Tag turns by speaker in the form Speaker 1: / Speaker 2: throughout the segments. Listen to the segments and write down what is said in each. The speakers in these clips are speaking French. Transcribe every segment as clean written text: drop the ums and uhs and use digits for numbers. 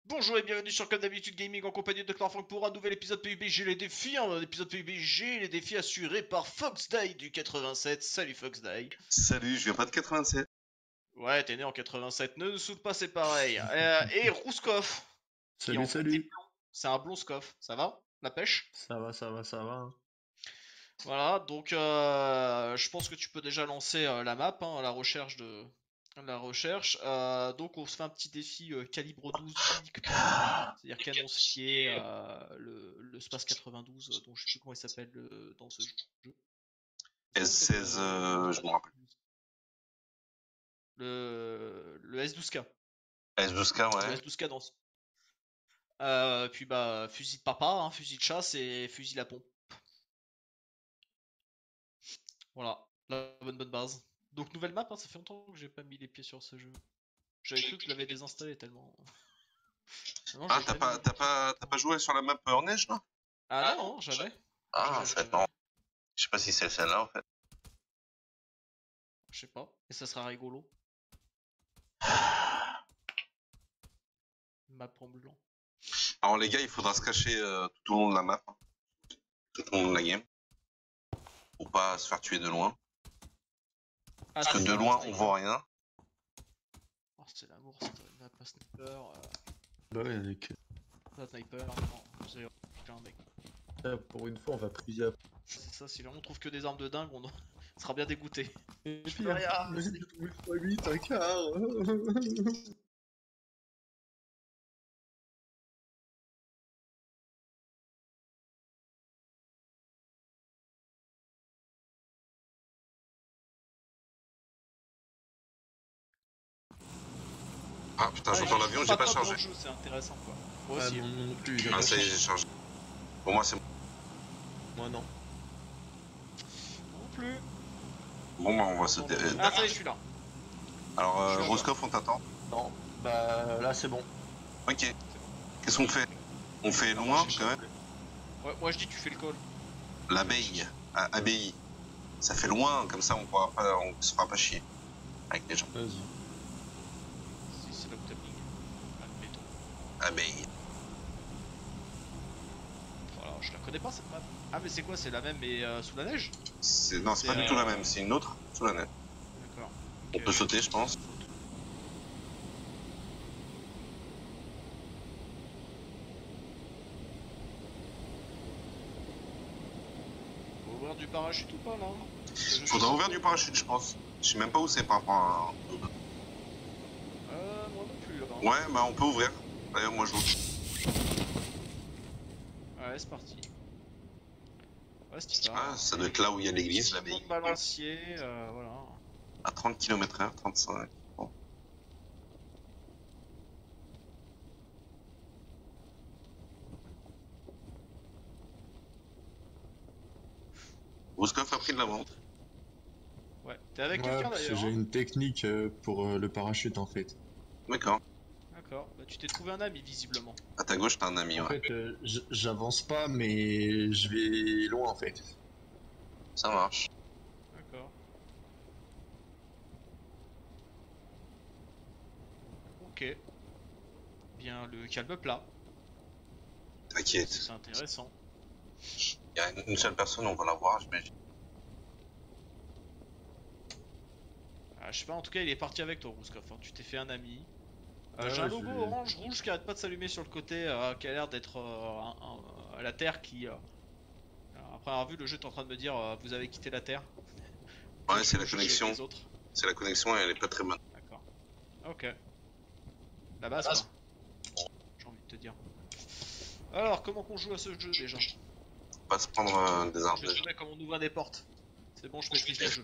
Speaker 1: Bonjour et bienvenue sur Comme d'habitude Gaming en compagnie de Clark pour un nouvel épisode PUBG les défis, un épisode PUBG, les défis assurés par Foxdie du 87. Salut Foxdie.
Speaker 2: Salut, je viens pas de 87.
Speaker 1: Ouais, t'es né en 87, ne nous saoute pas, c'est pareil. Et Rouskov, qui
Speaker 3: Salut,
Speaker 1: en fait est
Speaker 3: salut.
Speaker 1: blond. C'est un blond Skov, ça va? La pêche?
Speaker 3: Ça va, ça va, ça va.
Speaker 1: Voilà, donc je pense que tu peux déjà lancer la map, hein, la recherche de... La recherche, donc on se fait un petit défi calibre 12 uniquement, c'est-à-dire canoncier, le Space 92, dont je sais plus comment il s'appelle dans ce jeu.
Speaker 2: S16, je me rappelle.
Speaker 1: Le S12K.
Speaker 2: S12K,
Speaker 1: Le
Speaker 2: ouais.
Speaker 1: S12K dans puis bah fusil de papa, hein, fusil de chasse et fusil à pompe. Voilà, la bonne base. Donc nouvelle map, hein, ça fait longtemps que j'ai pas mis les pieds sur ce jeu. J'avais cru que je l'avais désinstallé tellement. Non,
Speaker 2: Ah,
Speaker 1: j'ai
Speaker 2: t'as
Speaker 1: jamais
Speaker 2: pas joué sur la map en neige, là?
Speaker 1: Ah non, jamais.
Speaker 2: Ah, en
Speaker 1: Jamais,
Speaker 2: fait,
Speaker 1: jamais.
Speaker 2: non. Je sais pas si c'est celle-là, en fait.
Speaker 1: Je sais pas. Et ça sera rigolo. Map en blanc.
Speaker 2: Alors, les gars, il faudra se cacher tout au long de la map. Tout au long de la game. Pour pas se faire tuer de loin.
Speaker 1: Ah,
Speaker 2: Parce que de loin, on voit rien.
Speaker 1: Oh, c'est l'amour, cette map à sniper.
Speaker 3: Bah ouais, avec...
Speaker 1: Pas sniper, non. C'est un mec.
Speaker 3: pour une fois, on va priser à...
Speaker 1: C'est ça, si on trouve que des armes de dingue, on sera bien dégoûté.
Speaker 3: Et
Speaker 1: Je peux rien.
Speaker 3: 8 un quart.
Speaker 2: Ah, putain, j'entends l'avion, j'ai pas chargé.
Speaker 1: C'est intéressant quoi. Moi
Speaker 3: Ah
Speaker 1: aussi.
Speaker 3: non plus, j'ai
Speaker 2: Ah,
Speaker 3: pas
Speaker 2: ça y est,
Speaker 3: changé.
Speaker 2: j'ai chargé. Pour moi, c'est
Speaker 3: Moi non.
Speaker 1: Non plus.
Speaker 2: bon. Bah, on va se...
Speaker 1: Ah, ça y est, je suis là.
Speaker 2: Alors,
Speaker 1: Je suis là,
Speaker 2: Roscoff, on t'attend.
Speaker 3: Non, bah là c'est bon.
Speaker 2: Ok. Qu'est-ce qu'on fait? On fait loin, quand même.
Speaker 1: Ouais, moi je dis tu fais le call.
Speaker 2: L'abeille. Abbaye. Ça fait loin, comme ça, on se fera pas chier. Avec les gens.
Speaker 3: Vas-y.
Speaker 1: Si c'est là où t'as mis. Admettons.
Speaker 2: Abeille.
Speaker 1: Voilà, je la connais pas cette map. Ah, mais c'est quoi? C'est la même mais sous la neige?
Speaker 2: Non, c'est pas du tout la même, c'est une autre sous la neige.
Speaker 1: D'accord.
Speaker 2: On peut sauter, je pense.
Speaker 1: Faut ouvrir du parachute ou pas là?
Speaker 2: Faudra ouvrir du parachute, je pense. Je sais même pas où c'est par rapport à...
Speaker 1: Moi non plus. Hein.
Speaker 2: Ouais, bah on peut ouvrir. D'ailleurs, moi je l'ouvre.
Speaker 1: Ouais, c'est parti. Ouais, c'est
Speaker 2: Ah, ça doit être là où il y a l'église, l'abbaye.
Speaker 1: Balancier, voilà.
Speaker 2: À 30 km/h, 35. Bon. Roscoff a pris de l'avance.
Speaker 1: Ouais, t'es avec
Speaker 3: Ouais,
Speaker 1: quelqu'un
Speaker 3: parce que
Speaker 1: d'ailleurs?
Speaker 3: j'ai
Speaker 1: Hein
Speaker 3: une technique pour le parachute en fait.
Speaker 2: D'accord.
Speaker 1: D'accord, bah tu t'es trouvé un ami visiblement.
Speaker 2: À ta gauche, t'as un ami,
Speaker 3: En
Speaker 2: ouais.
Speaker 3: fait, j'avance pas, mais je vais loin en fait.
Speaker 2: Ça marche.
Speaker 1: D'accord. Ok. Bien le calme plat,
Speaker 2: T'inquiète.
Speaker 1: c'est intéressant.
Speaker 2: Il y a une seule personne, on va la voir, j'imagine.
Speaker 1: Ah, je sais pas, en tout cas il est parti avec toi Rouskov, hein. Tu t'es fait un ami.
Speaker 3: Ouais,
Speaker 1: J'ai un
Speaker 3: ouais,
Speaker 1: logo orange rouge qui arrête pas de s'allumer sur le côté, qui a l'air d'être la Terre qui... après avoir vu le jeu, t'es en train de me dire vous avez quitté la Terre.
Speaker 2: Ouais, c'est
Speaker 1: Je
Speaker 2: la
Speaker 1: joue avec
Speaker 2: connexion.
Speaker 1: les autres.
Speaker 2: C'est la connexion et elle est pas très bonne.
Speaker 1: D'accord. Ok. La base quoi. J'ai envie de te dire. Alors, comment qu'on joue à ce jeu déjà?
Speaker 2: Faut pas se prendre des armes.
Speaker 1: Je vais te montrer comment on ouvre des portes. C'est bon, je maîtrise le jeu.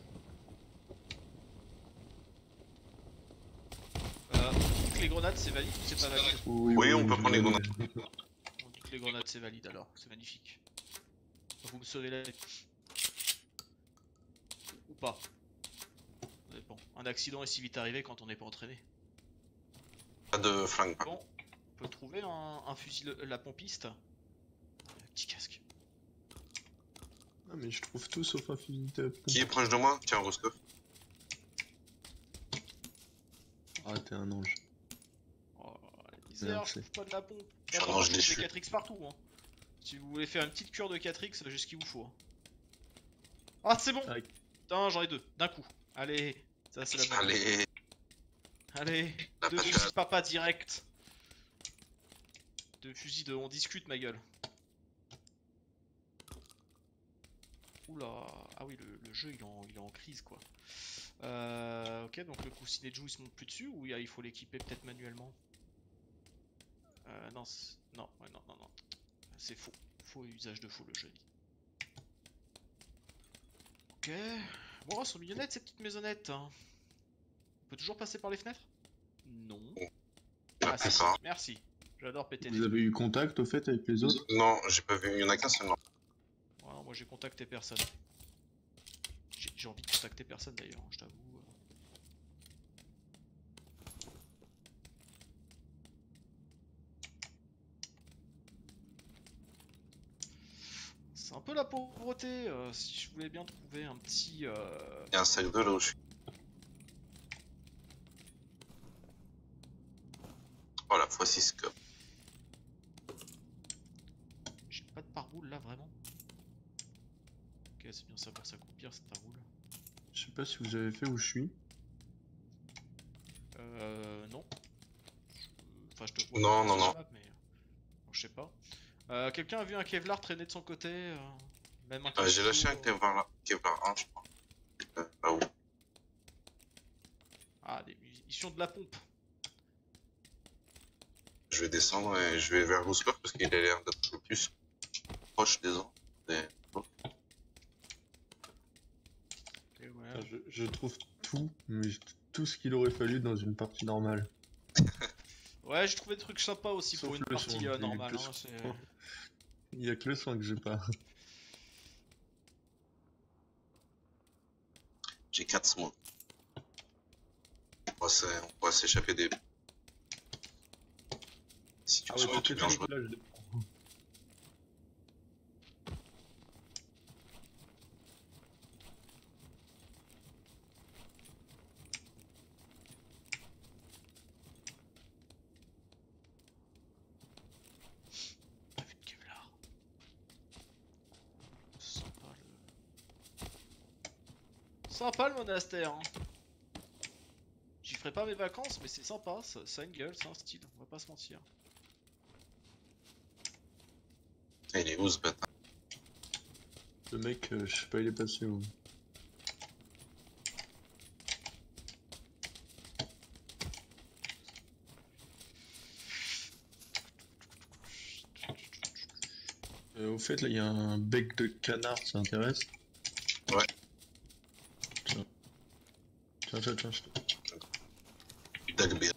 Speaker 1: On dit que les grenades c'est valide ou c'est pas valide?
Speaker 2: Oui, on peut prendre les grenades.
Speaker 1: On dit que les grenades c'est valide alors, c'est magnifique. Vous me sauvez la vie. Ou pas. Ça dépend. Un accident est si vite arrivé quand on n'est pas entraîné.
Speaker 2: Pas de flingue, pas.
Speaker 1: Bon, on peut trouver un fusil la pompiste. Petit casque.
Speaker 3: Ah, mais je trouve tout sauf un fusil de pompe.
Speaker 2: Qui est proche de moi? Tiens, Roscoff.
Speaker 3: Ah, t'es un ange.
Speaker 1: Oh, Misère,
Speaker 3: Merci.
Speaker 1: je trouve pas de la pompe.
Speaker 2: Ah
Speaker 1: Par
Speaker 2: non,
Speaker 1: contre,
Speaker 2: je l'ai
Speaker 1: j'ai
Speaker 2: su.
Speaker 1: 4x partout. Hein. Si vous voulez faire une petite cure de 4x, j'ai ce qu'il vous faut. Hein. Ah, c'est bon!
Speaker 3: Ah,
Speaker 1: Putain, j'en ai deux, d'un coup. Allez, ça c'est la bonne.
Speaker 2: Allez,
Speaker 1: Allez,
Speaker 2: la
Speaker 1: deux
Speaker 2: patate.
Speaker 1: fusils de papa direct. Deux fusils de on discute, ma gueule. Oula, ah oui, le jeu il est en crise quoi. Ok, donc le coussinet de joue il se monte plus dessus ou il faut l'équiper peut-être manuellement? Non, non, ouais, non, non, non. C'est faux. Faux usage de faux le jeu dit. Ok. Bon, elles sont mignonnettes ces petites maisonnettes. Hein. On peut toujours passer par les fenêtres? Non.
Speaker 2: La
Speaker 1: Ah si, si,
Speaker 2: plupart.
Speaker 1: merci. J'adore péter
Speaker 3: Vous
Speaker 1: des
Speaker 3: avez eu contact au fait avec les autres?
Speaker 2: Non, j'ai pas vu. Il y en a qu'un seul. Non.
Speaker 1: trucs. Ouais, moi j'ai contacté personne. J'ai envie de contacter personne d'ailleurs, hein, je t'avoue. C'est un peu la pauvreté. Si je voulais bien trouver un petit.
Speaker 2: Il y a un sac de là où je suis. Oh la x6 scope.
Speaker 1: J'ai pas de pare-boule là vraiment. Ok, c'est bien savoir ça coûte pire cette pare-boule.
Speaker 3: Je sais pas si vous avez fait où je suis.
Speaker 1: Non. Enfin, je te vois
Speaker 2: Non,
Speaker 1: pas
Speaker 2: non,
Speaker 1: sur la
Speaker 2: non.
Speaker 1: map, mais. Bon, je sais pas. Quelqu'un a vu un Kevlar traîner de son côté même un
Speaker 2: J'ai lâché
Speaker 1: Casio,
Speaker 2: un Kevlar là. Kevlar 1, je crois. Ah où?
Speaker 1: Ah, des munitions de la pompe.
Speaker 2: Je vais descendre et je vais vers Whisper parce qu'il a l'air d'être le plus proche des autres.
Speaker 1: Ok, ouais.
Speaker 3: Enfin, je trouve tout, mais tout ce qu'il aurait fallu dans une partie normale.
Speaker 1: Ouais, j'ai trouvé des trucs sympas aussi
Speaker 3: Sauf
Speaker 1: pour une
Speaker 3: le
Speaker 1: partie
Speaker 3: son, il y a
Speaker 1: normale.
Speaker 3: que le
Speaker 1: Hein,
Speaker 3: son. Il y a que le son que j'ai pas.
Speaker 2: J'ai 4 smokes. On pourra s'échapper des
Speaker 3: Ah
Speaker 2: situations
Speaker 3: ouais,
Speaker 2: un peu
Speaker 3: peut-être
Speaker 2: dangereuses.
Speaker 3: là, je les prends.
Speaker 1: Pas vu de Kevlar. Sympa le monastère. Hein. J'y ferai pas mes vacances, mais c'est sympa. Ça a une gueule, c'est un style. On va pas se mentir.
Speaker 2: Et il est où ce bâtard?
Speaker 3: Le mec, je sais pas, il est passé où. Au fait, là, il y a un bec de canard, ça intéresse?
Speaker 2: Ouais.
Speaker 3: Tiens. Tiens.
Speaker 2: Dagbear.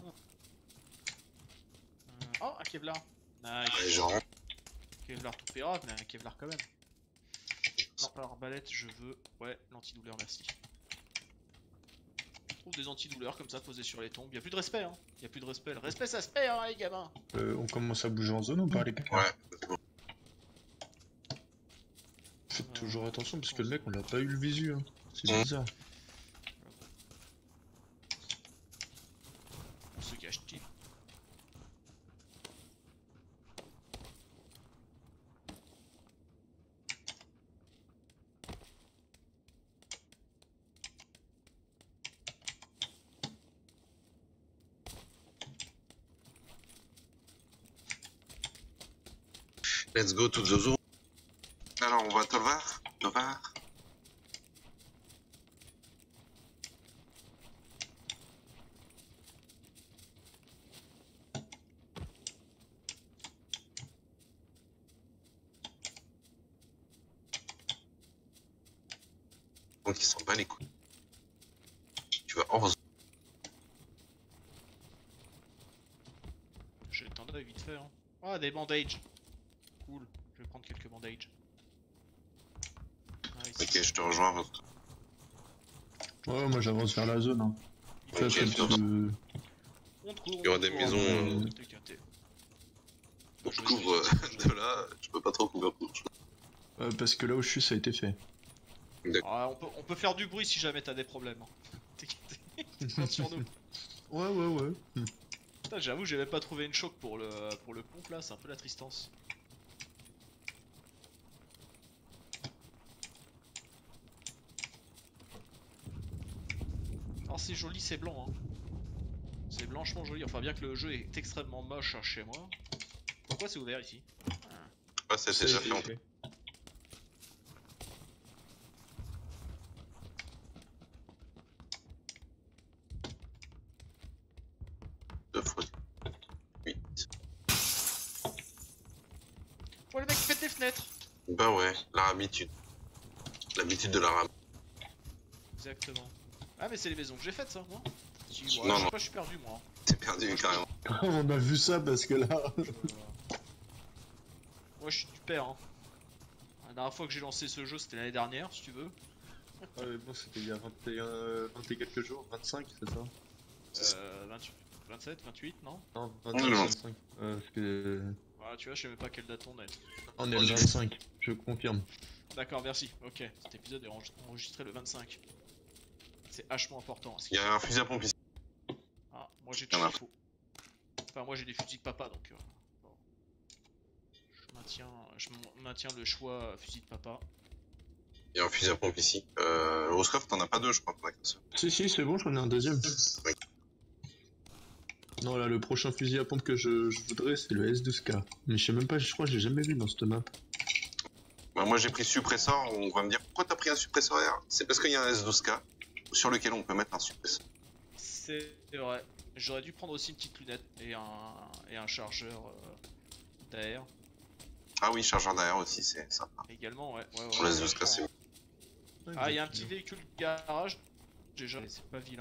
Speaker 1: Oh, un Kevlar.
Speaker 2: Ouais,
Speaker 1: Nice.
Speaker 2: genre.
Speaker 1: Kevlar tout pérave, mais un Kevlar quand même. Non, pas arbalète, je veux. Ouais, l'antidouleur, merci. Je trouve des antidouleurs comme ça posées sur les tombes. Y'a plus de respect, hein. Y'a plus de respect. Le respect, ça se perd, hein, les gamins.
Speaker 3: On commence à bouger en zone ou pas, les gars?
Speaker 2: Ouais, c'est bon.
Speaker 3: Faites toujours attention, parce que le mec, on l'a pas eu le visu, hein. C'est bizarre.
Speaker 1: On se cache-t-il.
Speaker 2: Let's go to the zone. Alors, on va à Tovar. Tovar. Donc, il s'en bat les couilles. Tu vas hors zone.
Speaker 1: J'ai le temps d'œil vite fait, hein. Ah, des bandages. Cool. Je vais prendre quelques bandages. Nice.
Speaker 2: Ok, je te rejoins.
Speaker 3: Ouais, moi j'avance vers la zone, hein. Ça,
Speaker 2: Ok,
Speaker 3: c'est
Speaker 2: ça va.
Speaker 1: On te court.
Speaker 2: Il y aura des maisons,
Speaker 1: T'es quinté.
Speaker 2: Donc, je couvre de là. Je peux pas trop couvrir pour
Speaker 3: parce que là où je suis, ça a été fait.
Speaker 1: Ah, on peut faire du bruit si jamais t'as des problèmes. Hein. T'es quinté. Compte sur nous.
Speaker 3: Ouais.
Speaker 1: Putain, j'avoue, j'ai même pas trouvé une choc pour le pompe là, c'est un peu la tristance. Alors c'est joli, c'est blanc hein. C'est blanchement joli, enfin bien que le jeu est extrêmement moche hein, chez moi. Pourquoi c'est ouvert ici?
Speaker 2: Ouais, c'est
Speaker 3: Ça a
Speaker 2: déjà
Speaker 3: été
Speaker 2: fait. En
Speaker 3: fait.
Speaker 2: deux fois 8.
Speaker 1: Oh les mecs pètent des fenêtres.
Speaker 2: Bah ouais, la habitude. L'habitude de la rame.
Speaker 1: Exactement. Ah mais c'est les maisons que j'ai faites ça, moi. Si, ouais,
Speaker 2: Non,
Speaker 1: je sais
Speaker 2: non.
Speaker 1: pas, je suis perdu moi.
Speaker 2: T'es perdu carrément.
Speaker 3: On a vu ça parce que là.
Speaker 1: Moi je suis du père hein. La dernière fois que j'ai lancé ce jeu c'était l'année dernière si tu veux.
Speaker 3: Ah, mais bon, c'était il y a 21, 20 et quelques jours, 25, c'est ça?
Speaker 1: 28, 27, 28 non?
Speaker 3: Non,
Speaker 2: Oui,
Speaker 3: 25,
Speaker 2: non.
Speaker 3: 25. Parce que.
Speaker 1: Voilà tu vois je sais même pas quelle date on est.
Speaker 3: On est le 25, je confirme.
Speaker 1: D'accord merci, ok. Cet épisode est enregistré le 25. C'est hachement important.
Speaker 2: Il y a un fusil à pompe ici.
Speaker 1: Ah, moi j'ai tout ce qu'il faut. Enfin moi j'ai des fusils de papa donc bon. Je maintiens le choix fusil de papa.
Speaker 2: Il y a un fusil à pompe ici. Roscoff, t'en as pas deux, je crois. T'en as qu'un seul.
Speaker 3: Si, c'est bon, j'en ai un deuxième.
Speaker 2: Oui.
Speaker 3: Non, là, le prochain fusil à pompe que je voudrais, c'est le S12K. Mais je sais même pas, je crois que j'ai jamais vu dans cette map.
Speaker 2: Bah, moi j'ai pris suppresseur. On va me dire pourquoi t'as pris un suppresseur R? C'est parce qu'il y a un S12K sur lequel on peut mettre un suppresseur.
Speaker 1: C'est vrai. J'aurais dû prendre aussi une petite lunette et un chargeur d'AR.
Speaker 2: Ah oui, chargeur d'AR aussi, c'est sympa.
Speaker 1: Également, ouais.
Speaker 2: Pour le S12K, c'est mieux.
Speaker 1: Ah, il y a un petit véhicule de garage. Déjà, c'est pas vilain.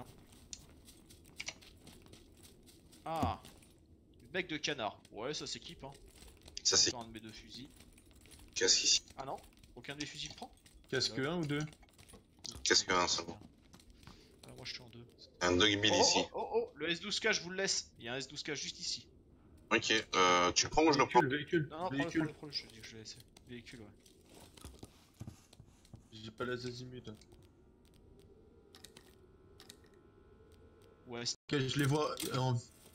Speaker 1: Ah, bec de canard. Ouais, ça s'équipe. Hein.
Speaker 2: Ça c'est
Speaker 1: Dans un de mes deux fusils.
Speaker 2: casque ici.
Speaker 1: Ah non, aucun de mes fusils prend.
Speaker 3: Casque 1 ou 2?
Speaker 2: Casque 1 seulement.
Speaker 1: Ah, moi je suis en deux.
Speaker 2: Un dogbill ici.
Speaker 1: Oh, le S12K, je vous le laisse. Il y a un S12K juste ici.
Speaker 2: Ok, tu le prends ou je le prends?
Speaker 3: Véhicule,
Speaker 1: Non,
Speaker 3: véhicule.
Speaker 1: prends-le, je te dis que je vais laisser. Véhicule, ouais.
Speaker 3: J'ai pas la zazimut.
Speaker 1: Ouais,
Speaker 3: Ok, je les vois en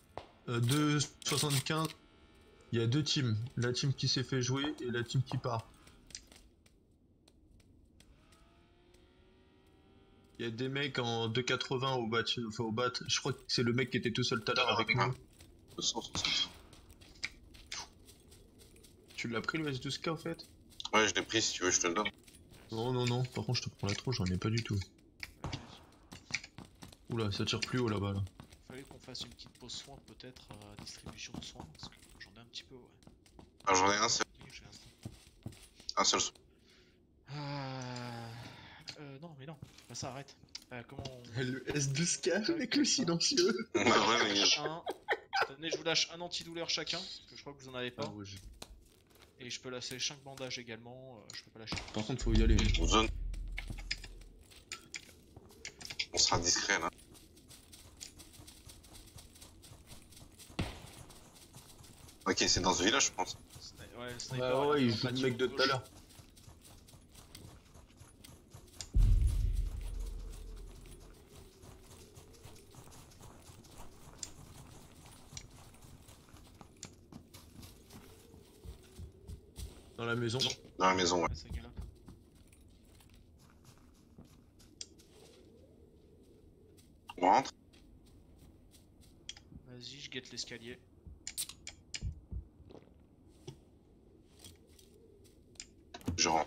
Speaker 3: 2,75. Il y a deux teams. La team qui s'est fait jouer et la team qui part. Il y a des mecs en 2,80 au bat. Enfin, au bat. Je crois que c'est le mec qui était tout seul tout à l'heure avec nous.
Speaker 2: 260.
Speaker 3: Tu l'as pris le S12K en fait?
Speaker 2: Ouais, je l'ai pris, si tu veux, je te le donne.
Speaker 3: Non, non, non. Par contre, je te prends la trop, j'en ai pas du tout. Oula, ça tire plus haut là-bas. Là.
Speaker 1: fallait qu'on fasse une petite pause soin peut-être, distribution de soins, parce que j'en ai un petit peu, ouais.
Speaker 2: Ah, j'en ai un seul.
Speaker 1: Oui, j'ai un-
Speaker 2: Un seul.
Speaker 1: non, mais non, bah, ça arrête. Comment on...
Speaker 3: Le S12K avec le silencieux.
Speaker 2: Ouais, ouais, mais...
Speaker 1: Tenez, je vous lâche un antidouleur chacun, parce que je crois que vous en avez pas.
Speaker 3: Ah, ouais,
Speaker 1: Et je peux lâcher 5 bandages également, je peux pas lâcher.
Speaker 3: Par contre, faut y aller.
Speaker 2: Zone. On sera discret là. Ok, c'est dans ce village, je pense.
Speaker 1: Ouais, le
Speaker 3: Ouais,
Speaker 1: sniper,
Speaker 3: ouais,
Speaker 1: est
Speaker 3: il
Speaker 1: en
Speaker 3: joue le
Speaker 1: bâtiment
Speaker 3: mec de tout à
Speaker 1: gauche.
Speaker 3: l'heure. Dans la maison.
Speaker 2: Dans la maison, ouais.
Speaker 1: Ouais, ça galope.
Speaker 2: On rentre.
Speaker 1: Vas-y, je guette l'escalier.
Speaker 2: Je rentre.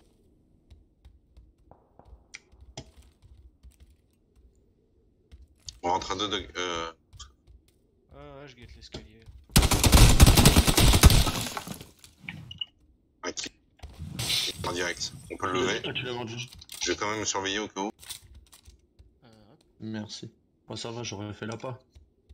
Speaker 2: On rentre à 2 de...
Speaker 1: Ouais, je guette l'escalier.
Speaker 2: Ok. En direct. On peut le lever.
Speaker 3: Ah, tu l'as vendu.
Speaker 2: Je vais quand même surveiller au cas où.
Speaker 1: Hop.
Speaker 3: Merci. Moi, ça va, j'aurais fait la pas.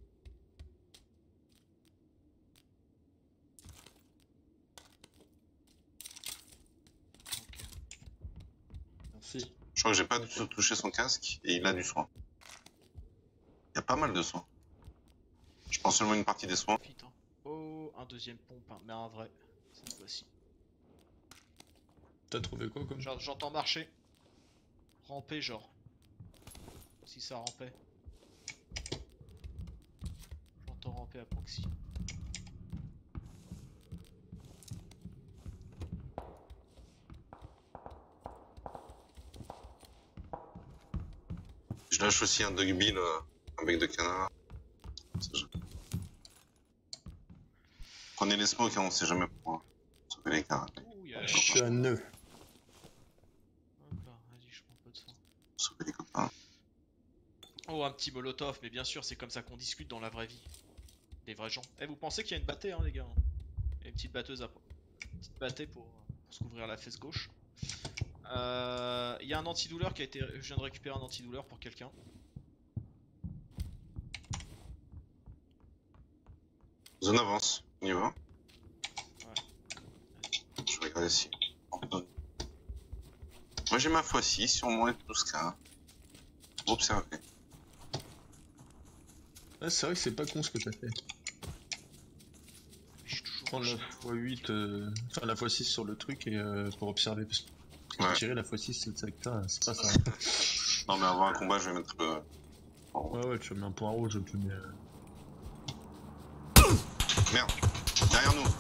Speaker 1: Ok.
Speaker 3: Merci.
Speaker 2: Je crois que j'ai pas du tout touché son casque et il a du soin. Il y a pas mal de soins. Je pense seulement une partie des soins.
Speaker 1: Vite, hein. Oh, un deuxième pompe, hein, mais un vrai. Cette fois-ci.
Speaker 3: T'as trouvé quoi comme
Speaker 1: J'entends marcher. Ramper, genre. Si ça rampait. J'entends ramper. frapper à proxy.
Speaker 2: Je lâche aussi un Dog Bill, un bec de canard. Prenez les smokes, hein, on sait jamais pour sauver les canards.
Speaker 1: Ouh,
Speaker 3: Je suis à 9.
Speaker 1: Hop là, vas-y, je prends un peu de soin.
Speaker 2: Sauver les copains.
Speaker 1: Oh, un petit molotov, mais bien sûr, c'est comme ça qu'on discute dans la vraie vie. Des vrais gens. Eh, vous pensez qu'il y a une battée, hein, les gars? Il y a une petite batteuse à... petite battée pour se couvrir la fesse gauche. Il y a un antidouleur qui a été... Je viens de récupérer un antidouleur pour quelqu'un.
Speaker 2: Zone avance, on y va. Je vais regarder si. Moi j'ai ma x6 sur moi et tout ce cas. Observer.
Speaker 3: Ah, c'est vrai que c'est pas con ce que t'as fait.
Speaker 1: Je suis toujours
Speaker 3: Prendre la x8, enfin la x6 sur le truc et pour observer. Parce que
Speaker 2: Ouais.
Speaker 3: tirer la x6 c'est pas ça.
Speaker 2: Non mais avant un combat je vais mettre le...
Speaker 3: Ouais, tu mets un point rouge, tu mets.
Speaker 2: Merde, derrière nous.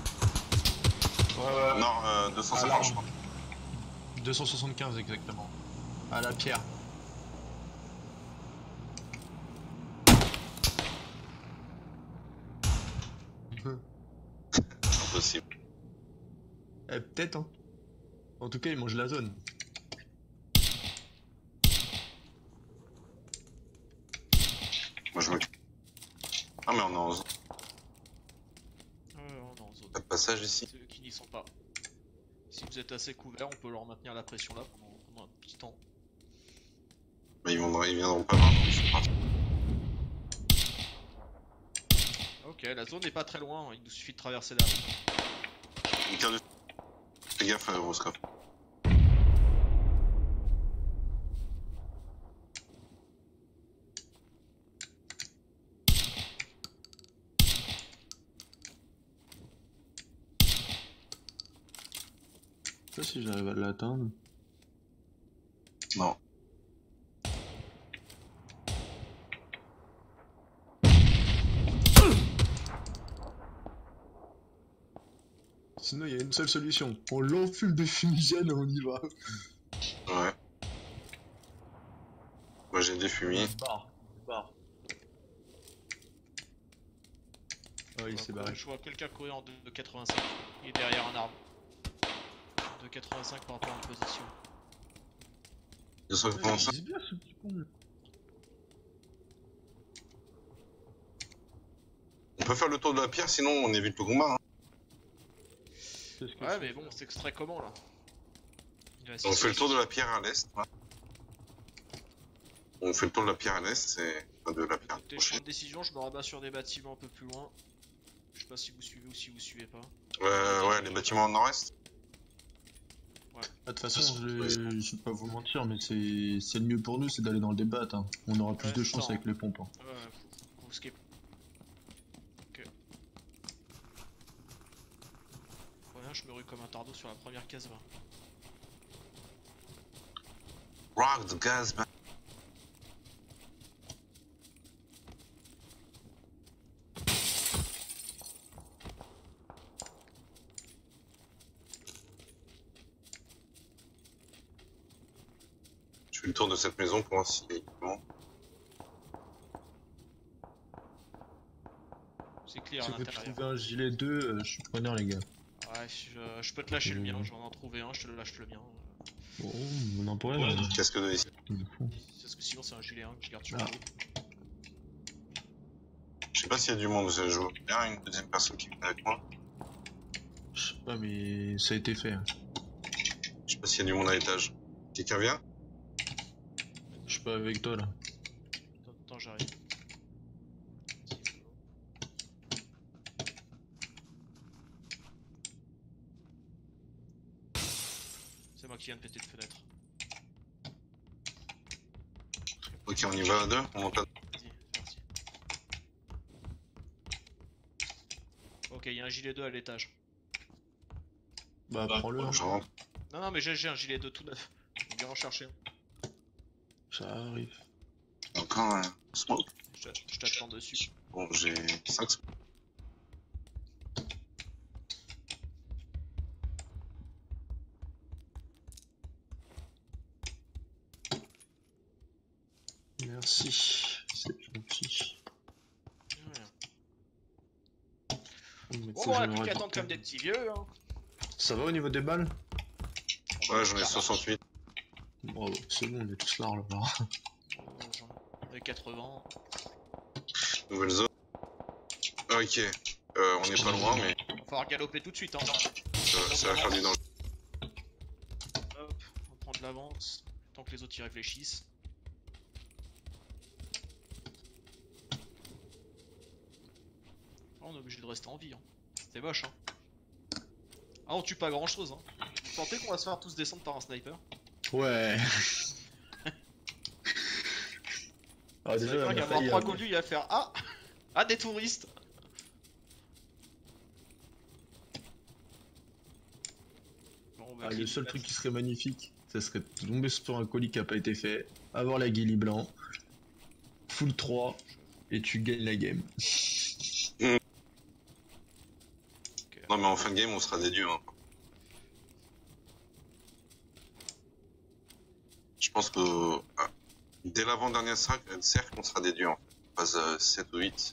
Speaker 3: Ouais.
Speaker 2: Non, 250 je crois.
Speaker 3: 275 exactement. À la pierre.
Speaker 2: Impossible.
Speaker 3: Peut-être hein. En tout cas il mange la zone.
Speaker 2: Moi je me... Ah mais on est en zone.
Speaker 1: on est en zone.
Speaker 2: Pas de passage ici.
Speaker 1: Ceux qui n'y sont pas. Si vous êtes assez couvert, on peut leur maintenir la pression là pendant un petit temps.
Speaker 2: Mais ils viendront pas maintenant, ils sont partis.
Speaker 1: Ok, la zone n'est pas très loin, il nous suffit de traverser la rue.
Speaker 2: Une carte de... Fais gaffe, Roscoff.
Speaker 3: Je sais pas si j'arrive à l'atteindre.
Speaker 2: Non.
Speaker 3: Sinon il y a une seule solution. On l'enfume de fumigène et on y va.
Speaker 2: Ouais. Moi j'ai des fumiers.
Speaker 3: Barre. Oh il s'est barré.
Speaker 1: Je vois quelqu'un courir en 2,85. Il est derrière un arbre. 2,85 par rapport à une position.
Speaker 2: 285.
Speaker 3: C'est bien ce petit con.
Speaker 2: On peut faire le tour de la pierre, sinon on évite le combat. Hein.
Speaker 1: Ouais, mais bon, c'est extrait comment là?
Speaker 2: On fait le tour de la pierre à l'est. Ouais. On fait le tour de la pierre à l'est, c'est... Enfin, de la pierre.
Speaker 1: Écoutez, je prends une décision, je me rabats sur des bâtiments un peu plus loin. Je sais pas si vous suivez ou si vous suivez pas.
Speaker 2: Ouais, les bâtiments au nord-est.
Speaker 1: Ouais.
Speaker 3: De toute façon, je vais pas vous mentir, mais c'est le mieux pour nous, c'est d'aller dans le débat. Hein. On aura plus
Speaker 1: Ouais,
Speaker 3: de
Speaker 1: c'est
Speaker 3: chance
Speaker 1: ça,
Speaker 3: avec les pompes. Hein.
Speaker 1: Ouais, faut skip. Ok. Voilà, je me rue comme un tardo sur la première case 20.
Speaker 2: Rock the gas, man. Je fais le tour de cette maison pour voir si... Bon.
Speaker 1: C'est clair à
Speaker 3: Si vous
Speaker 1: l'intérieur.
Speaker 3: trouvez un gilet 2, je suis preneur, les gars.
Speaker 1: Ouais, je peux te lâcher le mien, j'en ai trouvé un, je te le lâche le mien.
Speaker 3: Bon, on en pourrait, mais.
Speaker 2: Casque de ici.
Speaker 1: Parce que sinon c'est un gilet 1 que je garde sur
Speaker 3: Ah.
Speaker 1: le dos.
Speaker 2: Je sais pas s'il y a du monde, je vois bien une deuxième personne qui vient avec moi.
Speaker 3: Je sais pas, mais ça a été fait. Hein.
Speaker 2: Je sais pas s'il y a du monde à l'étage. Quelqu'un vient?
Speaker 3: Je suis pas avec toi là.
Speaker 1: Attends, j'arrive. C'est moi qui viens de péter de fenêtre.
Speaker 2: Ok, on y va à deux, on monte à...
Speaker 1: Vas-y, c'est parti. Ok, il y a un gilet 2 à l'étage.
Speaker 3: Bah, prends-le. Hein.
Speaker 2: Je rentre.
Speaker 1: Non, mais j'ai un gilet 2 tout neuf. Faut bien en chercher un.
Speaker 3: Ça arrive.
Speaker 2: Encore un smoke.
Speaker 1: Je t'attends dessus.
Speaker 2: Bon, j'ai 5 secondes.
Speaker 3: Merci, c'est gentil.
Speaker 1: Bon, on a plus qu'à attendre comme des petits vieux. Hein.
Speaker 3: Ça va au niveau des balles?
Speaker 2: Ouais, j'en ai 68.
Speaker 3: Bravo, c'est bon, on est tous là là.
Speaker 1: J'en ai 80.
Speaker 2: Nouvelle zone. Ok, on est pas loin, mais
Speaker 1: Il va falloir galoper tout de suite. Hein.
Speaker 2: ça va faire du danger.
Speaker 1: Hop, on prend de l'avance. Tant que les autres y réfléchissent. Oh, on est obligé de rester en vie. Hein. C'est moche. Hein. Ah, on tue pas grand chose. Hein. Vous pensez qu'on va se faire tous descendre par un sniper?
Speaker 3: Ouais. Ah,
Speaker 1: C'est vrai qu'il va y avoir 3 conduits, il va faire ah! Ah, des touristes! Bon, bah,
Speaker 3: Le seul truc qui serait magnifique, ça serait de tomber sur un colis qui a pas été fait, avoir la guilly blanc, full 3, et tu gagnes la game.
Speaker 1: Okay.
Speaker 2: Non, mais en fin de game, on sera des dieux. Hein. Je pense que dès l'avant-dernier cercle, on sera des dieux. En fait. Phase 7 ou 8.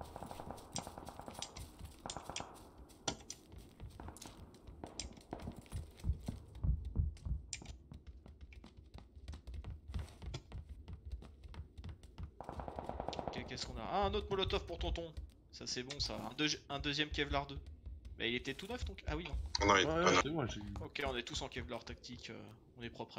Speaker 1: Ok, qu'est-ce qu'on a? Ah, un autre molotov pour tonton! Ça, c'est bon, ça. Un deuxième Kevlar 2. Mais il était tout neuf donc? Ah oui, non.
Speaker 2: Oh, non, il est
Speaker 3: Ouais,
Speaker 2: pas neuf.
Speaker 3: c'est moi, j'ai...
Speaker 1: Ok, on est tous en Kevlar tactique, on est propre.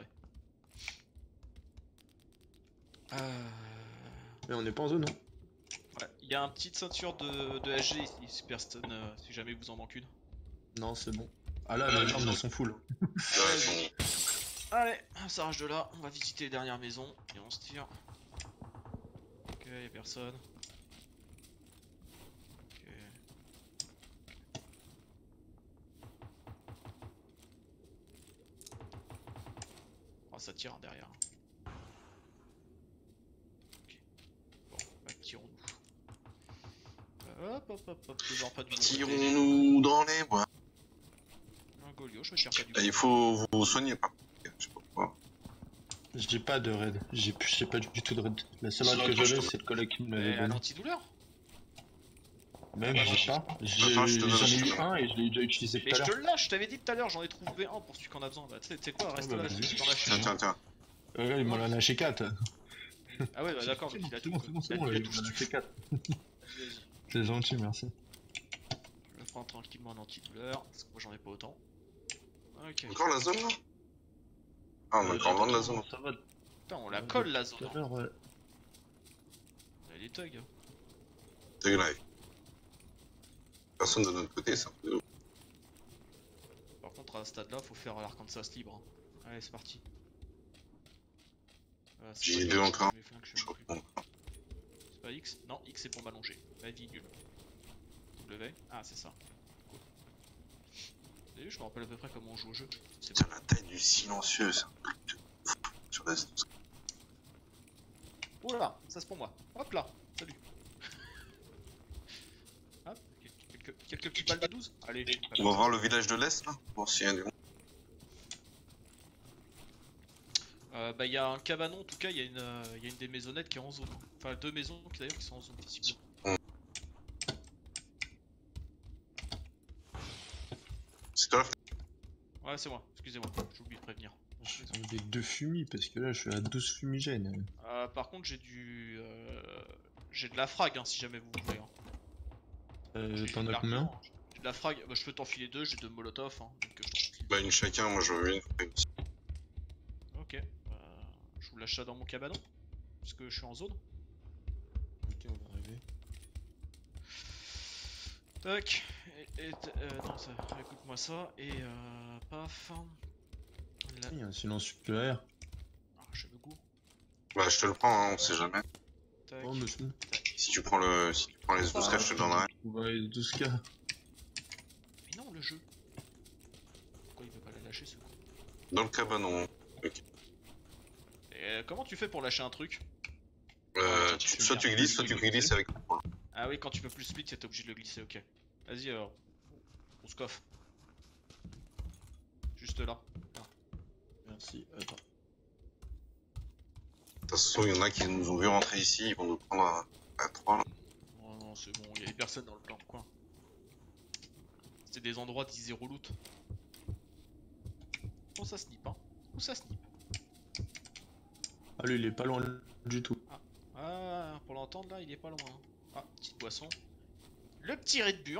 Speaker 3: Mais on est pas en zone, hein.
Speaker 1: Ouais, il y a une petite ceinture de SG ici, si personne, si jamais vous en manque une.
Speaker 3: Non, c'est bon. Ah là, les armes, elles sont full.
Speaker 1: Allez, on s'arrache de là, on va visiter les dernières maisons et on se tire. Ok, y'a personne. Ok. Oh, ça tire hein, derrière. Ok. Bon, bah tirons-nous. Hop, hop, hop, hop, toujours pas du bon côté.
Speaker 2: Tirons-nous dans les bois.
Speaker 1: Un Golio, je me tire pas du
Speaker 2: Et
Speaker 1: bon.
Speaker 2: il faut vous soigner par contre. Je sais pas pourquoi.
Speaker 3: J'ai pas de raid, j'ai pas du tout de raid. La seule raid que j'avais, c'est le collègue qui me l'avait
Speaker 1: Et un
Speaker 3: donné.
Speaker 1: antidouleur?
Speaker 3: Même, j'ai pas.
Speaker 2: Attends, je te donne,
Speaker 3: J'en
Speaker 2: je
Speaker 3: ai
Speaker 2: te
Speaker 3: eu
Speaker 2: donne.
Speaker 3: un et je l'ai déjà utilisé tout
Speaker 1: Mais
Speaker 3: à
Speaker 1: je te
Speaker 3: l'heure.
Speaker 1: le lâche, je t'avais dit tout à l'heure, j'en ai trouvé un pour celui qu'on a besoin. Bah, tu sais quoi, reste
Speaker 3: bah,
Speaker 1: là,
Speaker 3: vas-y.
Speaker 1: je t'en lâche
Speaker 2: Tiens,
Speaker 1: un.
Speaker 2: tiens, tiens.
Speaker 3: Ouais, il m'en a lâché 4.
Speaker 1: Ah ouais, bah d'accord, donc il a tout.
Speaker 3: C'est bon,
Speaker 1: Il a
Speaker 3: il
Speaker 1: tout
Speaker 3: m'en a
Speaker 1: touché.
Speaker 3: lâché 4.
Speaker 1: Vas-y.
Speaker 3: C'est gentil, merci.
Speaker 1: Je vais prendre tranquillement un antidouleur, parce que moi j'en ai pas autant. Ok.
Speaker 2: Encore la zone là? Ah, on est encore loin de la zone.
Speaker 3: Ça va.
Speaker 1: Putain, on la colle la zone.
Speaker 3: Tout à
Speaker 1: Hein.
Speaker 3: l'heure, ouais.
Speaker 1: On a des thugs. Hein.
Speaker 2: C'est grave. Personne de notre côté, c'est un peu.
Speaker 1: Par contre, à ce stade là, faut faire l'Arkansas libre. Hein. Allez, c'est parti.
Speaker 2: J'ai deux en train.
Speaker 1: C'est pas X? Non, X c'est pour m'allonger. Vas-y, nul. W? Ah, c'est ça. Cool. Vous avez vu, je me rappelle à peu près comment on joue au jeu. C'est
Speaker 2: Tiens, la taille du silencieux, c'est un truc de fou sur la S12.
Speaker 1: Oula, ça c'est pour moi. Hop là, salut. Hop, quelques petites balles de 12. Allez,
Speaker 2: On va voir le village de l'Est là, voir s'il y a du monde.
Speaker 1: bah il y a un cabanon, en tout cas il y a une des maisonnettes qui est en zone. Enfin deux maisons qui d'ailleurs qui sont en zone visiblement.
Speaker 2: C'est toi la
Speaker 1: Ouais c'est moi, excusez-moi, j'ai oublié de prévenir.
Speaker 3: J'ai des 2 fumis parce que là je suis à 12 fumigènes.
Speaker 1: Par contre j'ai j'ai de la frag hein, si jamais vous voulez. Hein.
Speaker 3: T'en as combien?
Speaker 1: J'ai de la frag, bah, je peux t'enfiler deux, j'ai deux molotovs hein, donc je t'en file.
Speaker 2: Bah une chacun, moi je veux une.
Speaker 1: Ok, je vous lâche ça dans mon cabanon, parce que je suis en zone.
Speaker 3: Ok, on va arriver.
Speaker 1: Tac, non ça, écoute-moi ça, et paf. Là.
Speaker 3: Il y a un silence derrière.
Speaker 1: Ah, je me goût.
Speaker 2: Bah je te le prends, hein, on sait jamais.
Speaker 1: Tac.
Speaker 3: Oh, mais c'est bon.
Speaker 2: Si tu prends les S12K, je te le donnerai.
Speaker 3: Ouais, 12K.
Speaker 1: Mais non, le jeu. Pourquoi il veut pas la lâcher ce con?
Speaker 2: Dans le cabanon.
Speaker 1: Et comment tu fais pour lâcher un truc?
Speaker 2: Soit tu glisses avec l'épaule.
Speaker 1: Ah oui, quand tu peux plus split, t'es obligé de le glisser, ok. Vas-y, on se coffre. Juste là.
Speaker 3: Merci, attends.
Speaker 2: De toute façon, il y en a qui nous ont vu rentrer ici, ils vont nous prendre à 3 là.
Speaker 1: Oh non, c'est bon, il y avait personne dans le plan de coin. C'était des endroits qui zéro loot. Oh, ça snip, hein. Où ça snip?
Speaker 3: Ah, lui, il est pas loin du tout.
Speaker 1: Ah, pour l'entendre là, il est pas loin. Hein. Ah, petite boisson. Le petit Red Bull.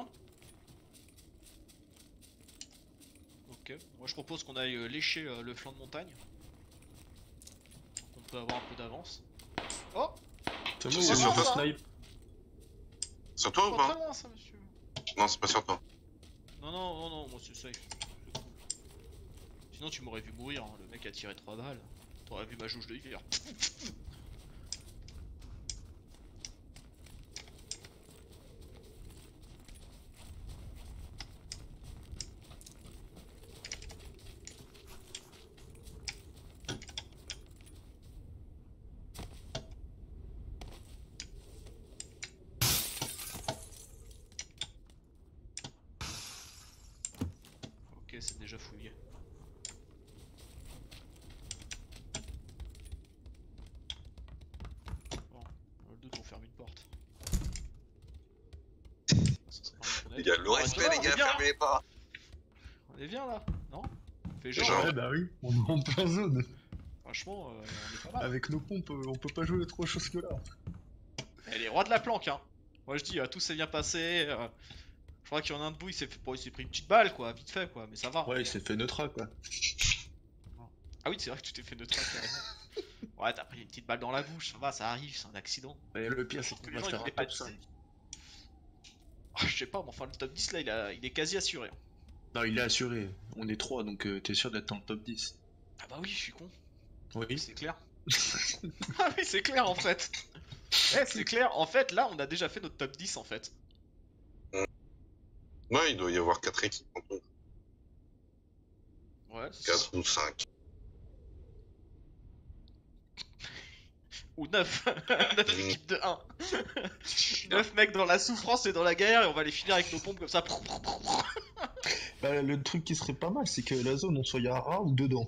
Speaker 1: Ok, moi je propose qu'on aille lécher le flanc de montagne. On peut avoir un peu d'avance. Oh!
Speaker 3: C'est
Speaker 2: C'est
Speaker 3: moi
Speaker 2: sur
Speaker 3: ou
Speaker 2: toi,
Speaker 3: je
Speaker 1: ça
Speaker 3: snipe?
Speaker 2: Sur toi ou
Speaker 1: Pas très
Speaker 2: pas?
Speaker 1: loin ça, monsieur.
Speaker 2: Non, c'est pas sur toi.
Speaker 1: Non, non, non, non, moi c'est safe. Sinon tu m'aurais vu mourir, hein. Le mec a tiré 3 balles. T'aurais vu ma jauge de hiver. Ok, c'est déjà fouillé. Bon, le doute on ferme une porte. Ça serait pas mal qu'on
Speaker 2: Les
Speaker 1: aille.
Speaker 2: gars, le
Speaker 1: Ah,
Speaker 2: respect,
Speaker 1: reste là,
Speaker 2: les
Speaker 1: on
Speaker 2: gars,
Speaker 1: est bien,
Speaker 2: fermez les pas.
Speaker 1: On est bien là, non? Fais
Speaker 2: Genre.
Speaker 1: genre,
Speaker 3: Ouais, bah oui, on est en plein zone.
Speaker 1: franchement, on est pas mal.
Speaker 3: Avec nos pompes, on peut pas jouer trop chose que là.
Speaker 1: Elle est roi de la planque, hein. Moi je dis, tout s'est bien passé. Je crois qu'il y en a un debout, il s'est fait... bon, il s'est pris une petite balle, quoi, vite fait, quoi, mais ça va.
Speaker 3: Ouais, il s'est fait neutra, quoi.
Speaker 1: Ah oui, c'est vrai que tu t'es fait neutre carrément. Ouais, t'as pris une petite balle dans la bouche, ça va, ça arrive, c'est un accident.
Speaker 3: Et le pire, c'est
Speaker 1: Que
Speaker 3: qu'on
Speaker 1: les
Speaker 3: va
Speaker 1: gens ils
Speaker 3: faire un
Speaker 1: voulaient pas
Speaker 3: top 5.
Speaker 1: diser. Ah, je sais pas, mais enfin le top 10 là, il est quasi assuré. Hein.
Speaker 3: Non, il est assuré. On est 3, donc t'es sûr d'être dans le top 10.
Speaker 1: Ah bah oui, je suis con,
Speaker 3: Oui.
Speaker 1: c'est clair. Ah oui, c'est clair en fait. Eh, c'est clair, en fait, là, on a déjà fait notre top 10 en fait.
Speaker 2: Ouais, il doit y avoir 4 équipes en tout.
Speaker 1: Ouais, c'est ça.
Speaker 2: 4 ou 5.
Speaker 1: Ou 9. 9 équipes de 1. 9 mecs dans la souffrance et dans la guerre, et on va les finir avec nos pompes comme ça.
Speaker 3: Bah, le truc qui serait pas mal, c'est que la zone, on soit Yara ou dedans.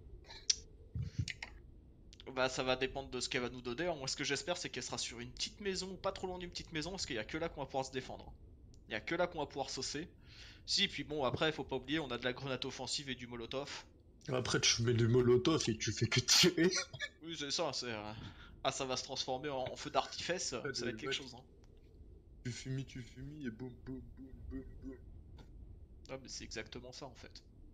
Speaker 1: Bah ça va dépendre de ce qu'elle va nous donner. Moi ce que j'espère c'est qu'elle sera sur une petite maison, ou pas trop loin d'une petite maison, parce qu'il y a que là qu'on va pouvoir se défendre. Il y a que là qu'on va pouvoir saucer. Si, puis bon après faut pas oublier, on a de la grenade offensive et du molotov.
Speaker 3: Après, tu mets des molotovs et tu fais que tirer.
Speaker 1: Oui c'est ça, c'est... Ah ça va se transformer en feu d'artifice, ça va être quelque chose. Hein.
Speaker 3: Tu fumis, et boum, boum, boum, boum, boum.
Speaker 1: Ah mais c'est exactement ça en fait.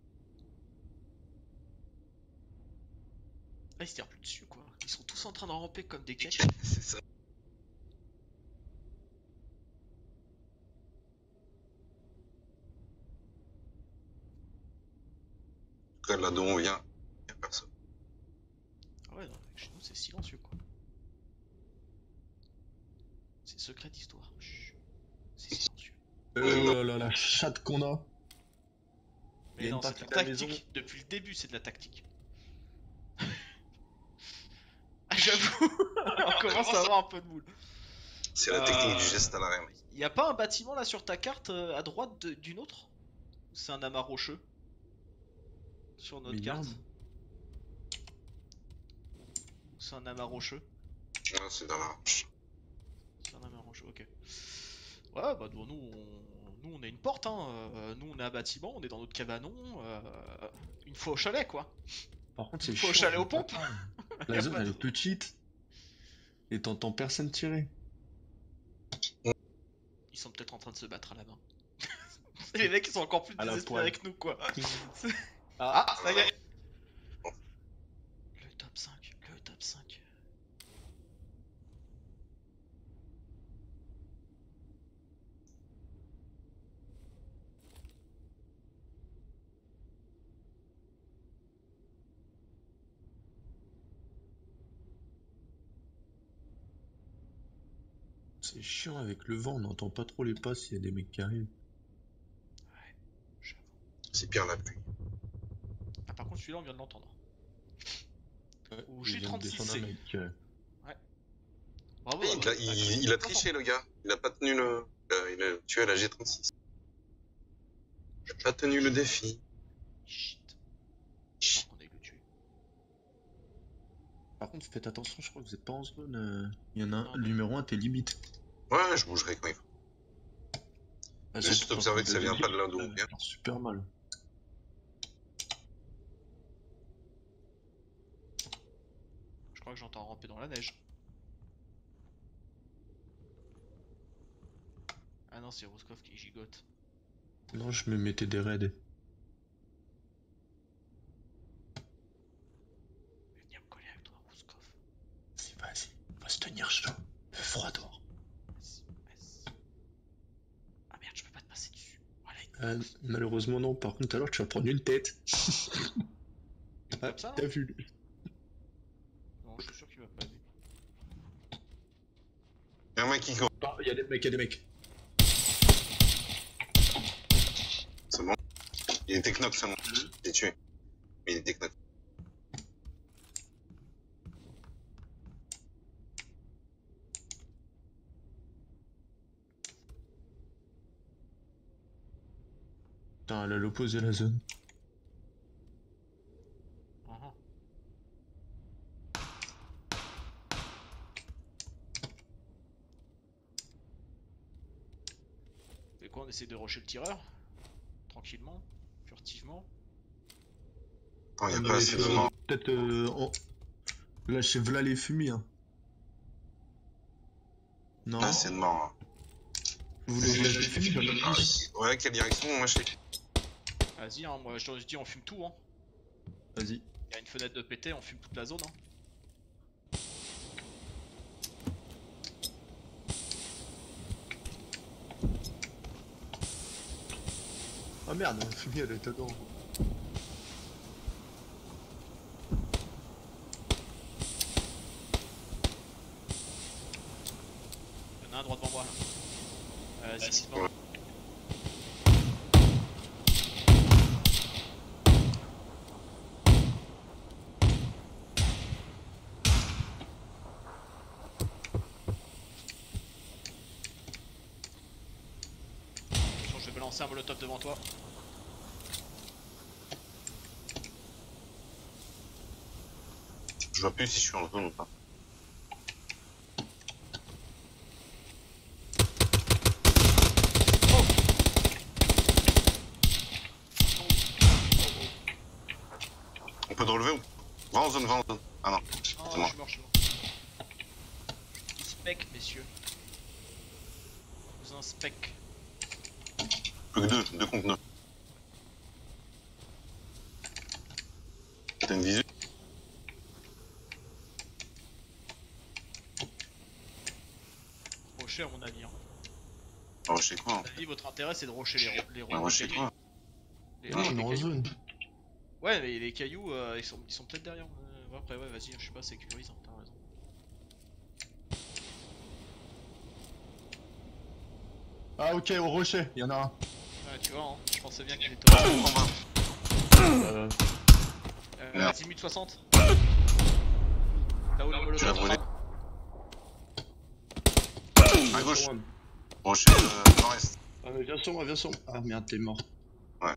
Speaker 1: Ah ils se tirent plus dessus quoi. Ils sont tous en train de ramper comme des quêtes.
Speaker 2: C'est ça. En tout cas, là d'où on vient, y a personne.
Speaker 1: Ah ouais non, chez nous c'est silencieux quoi. C'est secret d'histoire. Chut. C'est silencieux.
Speaker 3: Oh là là, la chatte qu'on a. Il y
Speaker 1: Mais
Speaker 3: a une
Speaker 1: non, c'est
Speaker 3: partie
Speaker 1: de
Speaker 3: de
Speaker 1: la
Speaker 3: la maison.
Speaker 1: tactique. Depuis le début, c'est de la tactique. Ah, j'avoue, on commence à avoir un peu de moule.
Speaker 2: C'est la technique du geste à l'arrêt.
Speaker 1: Y a pas un bâtiment là sur ta carte à droite d'une autre? C'est un amas rocheux sur notre
Speaker 3: Merde.
Speaker 1: carte. C'est un amas rocheux.
Speaker 2: Ouais, c'est dans la...
Speaker 1: C'est un amas rocheux, ok. Ouais, bah nous on est une porte, hein. Nous on est un bâtiment, on est dans notre cabanon. Une fois au chalet quoi.
Speaker 3: Par contre, c'est
Speaker 1: Faut
Speaker 3: chiant.
Speaker 1: chaler aux pompes.
Speaker 3: La
Speaker 1: Y a
Speaker 3: zone,
Speaker 1: pas
Speaker 3: elle
Speaker 1: de-
Speaker 3: est petite. Et t'entends personne tirer.
Speaker 1: Ils sont peut-être en train de se battre à la main. Les mecs ils sont encore plus
Speaker 3: À la
Speaker 1: désespérés
Speaker 3: poêle.
Speaker 1: que nous quoi.
Speaker 3: Ah,
Speaker 1: Ah, ça y est. Le top 5, le top 5.
Speaker 3: c'est chiant avec le vent, on n'entend pas trop les pas s'il y a des mecs qui arrivent.
Speaker 1: Ouais, j'avoue.
Speaker 2: C'est pire la pluie.
Speaker 1: Ah, par contre, celui-là, on vient de l'entendre.
Speaker 3: Ouais,
Speaker 1: Au
Speaker 3: je viens de descendre un
Speaker 1: G36C.
Speaker 3: mec.
Speaker 1: Ouais. Bravo.
Speaker 2: Il a triché, le gars. Il a pas tenu le... il a tué la G36. Il a pas tenu le défi.
Speaker 1: Shit.
Speaker 2: Chut.
Speaker 1: On est le tuer.
Speaker 3: Par contre, faites attention, je crois que vous êtes pas en zone. Il y en a un,
Speaker 1: Non.
Speaker 3: le numéro 1, t'es limite.
Speaker 2: Ouais, je bougerai quand il faut.
Speaker 3: Ah,
Speaker 2: Juste observer que ça vient pas de là d'où on vient.
Speaker 3: Super mal.
Speaker 1: Je crois que j'entends ramper dans la neige. Ah non, c'est Rouskov qui gigote.
Speaker 3: Non, je me mettais des raids.
Speaker 1: Viens me coller avec toi, Rouskov.
Speaker 3: Vas-y, on va se tenir chaud. Fais froid dehors.
Speaker 1: Vas-y. Ah merde, je peux pas te passer dessus. Voilà.
Speaker 3: Malheureusement, non. Par contre, alors tu vas prendre une tête.
Speaker 1: Comme ça,
Speaker 3: T'as vu?
Speaker 1: non, je suis sûr qu'il va pas aimer.
Speaker 2: Il y a un mec qui court.
Speaker 3: Ah, il y a des mecs.
Speaker 2: C'est bon. Il était knock seulement. Je l'ai tué. Mais il était knock.
Speaker 3: Putain, elle a l'opposé de la zone.
Speaker 1: Et quoi, on essaie de rusher le tireur? Tranquillement, furtivement.
Speaker 2: Attends, il y a pas assez de morts.
Speaker 3: Peut-être lâchez v'là les fumis. Hein. Non.
Speaker 2: Pas assez de morts.
Speaker 3: Vous voulez que je lâche les fumis? J'en ai
Speaker 2: Ah,
Speaker 3: plus.
Speaker 2: ouais, quelle direction? Moi, je sais.
Speaker 1: Vas-y, hein, moi je te dis, on fume tout. Hein.
Speaker 3: Vas-y.
Speaker 1: Il y a une fenêtre de pété, on fume toute la zone. Hein.
Speaker 3: Ah merde, la fumée elle est dedans.
Speaker 1: Il y en a un droit devant moi là. Vas-y, c'est bon. Je vais balancer un molotov devant toi.
Speaker 2: Je vois plus si je suis en zone ou pas. On peut te relever ou? Va en zone, va en zone. Ah non.
Speaker 1: Oh,
Speaker 2: C'est
Speaker 1: je
Speaker 2: moi.
Speaker 1: suis mort, je suis mort. Spec, messieurs. Vous un spec.
Speaker 2: Plus que deux contre 9. T'as une visu?
Speaker 1: Rocher à mon avis. Hein.
Speaker 2: Ah, je sais quoi.
Speaker 1: À mon avis, votre intérêt c'est de rocher les
Speaker 2: Ah, je sais quoi.
Speaker 1: Les
Speaker 3: Non, on est en
Speaker 1: cailloux.
Speaker 3: zone.
Speaker 1: Ouais, mais les cailloux, ils sont peut-être derrière. Ouais, après, ouais, vas-y, je sais pas, sécurisant, t'as raison.
Speaker 3: Ah ok, au rocher, il y en a un.
Speaker 1: Ouais, tu vois, hein, je pensais bien qu'il était
Speaker 2: Ah, on va. Merde.
Speaker 1: 10 060. T'as où le molotov?
Speaker 2: Tu l'as brûlé. À gauche.
Speaker 3: Sur moi.
Speaker 2: Rocher nord-est.
Speaker 3: Ah mais viens sur moi, viens sur moi. Ah merde, t'es mort.
Speaker 2: Ouais.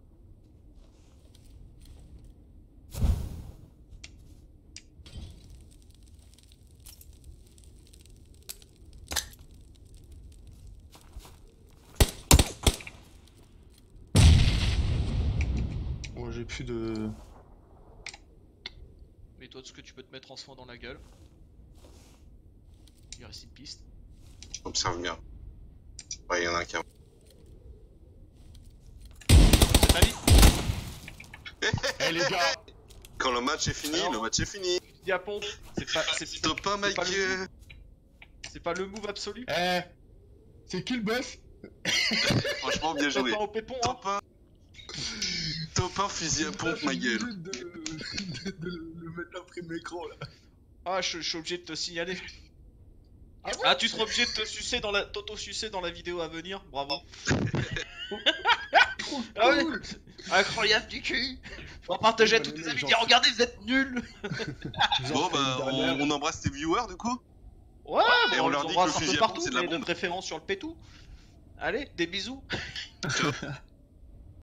Speaker 3: Bon, j'ai plus de...
Speaker 1: Mets-toi tout ce que tu peux te mettre en soin dans la gueule. Il reste une piste.
Speaker 2: Observe bien. Ouais, il y en a un qui a.
Speaker 1: C'est ta vie.
Speaker 3: Eh les gars.
Speaker 2: Quand le match est fini,
Speaker 1: Alors
Speaker 2: le match est fini.
Speaker 1: Dis à pompe.
Speaker 2: Top 1, Mike.
Speaker 1: C'est pas le move absolu.
Speaker 3: Eh, c'est qui le boss?
Speaker 2: Franchement, bien joué.
Speaker 1: Top 1 au pépon, hein.
Speaker 2: Top 1. Top 1 fusil à pompe, ma gueule.
Speaker 3: de le mettre après l'écran là.
Speaker 1: Ah, je suis obligé de te signaler.
Speaker 3: Ah bon?
Speaker 1: Ah, tu seras obligé de te sucer dans t'auto-sucer dans la vidéo à venir. Bravo. Ah ouais. Incroyable du cul. Faut en partager à tous tes amis. Dire, regardez, vous êtes nuls.
Speaker 2: Bon, bah, on embrasse tes viewers du coup.
Speaker 1: Ouais,
Speaker 2: Et
Speaker 1: bon,
Speaker 2: on
Speaker 1: on
Speaker 2: leur
Speaker 1: les
Speaker 2: dit que
Speaker 1: embrasse
Speaker 2: le
Speaker 1: un
Speaker 2: fusil
Speaker 1: peu
Speaker 2: à pompe,
Speaker 1: partout,
Speaker 2: c'est de la
Speaker 1: mais de
Speaker 2: bombe.
Speaker 1: préférence sur le pétou. Allez, des bisous.